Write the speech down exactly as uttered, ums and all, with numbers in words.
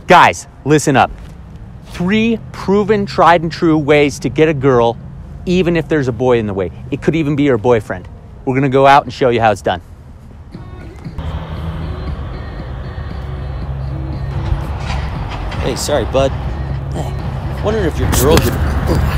Guys, listen up. Three proven, tried and true ways to get a girl, even if there's a boy in the way. It could even be your boyfriend. We're gonna go out and show you how it's done. Hey, sorry, bud. Hey, wondering if your girl could...